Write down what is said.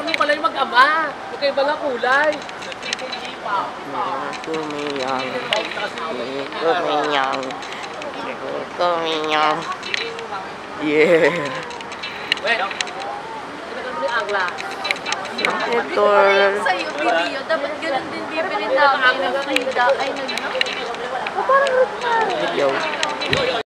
Kami pala yung mag-ama. Magkaiba nga kulay. Kumiyang. Kumiyang. Kumiyang. Yeah. Wait. Ito mo yung angla. Ito. Sa'yo video, dapat ganun din bibili namin. Ay, parang Yo.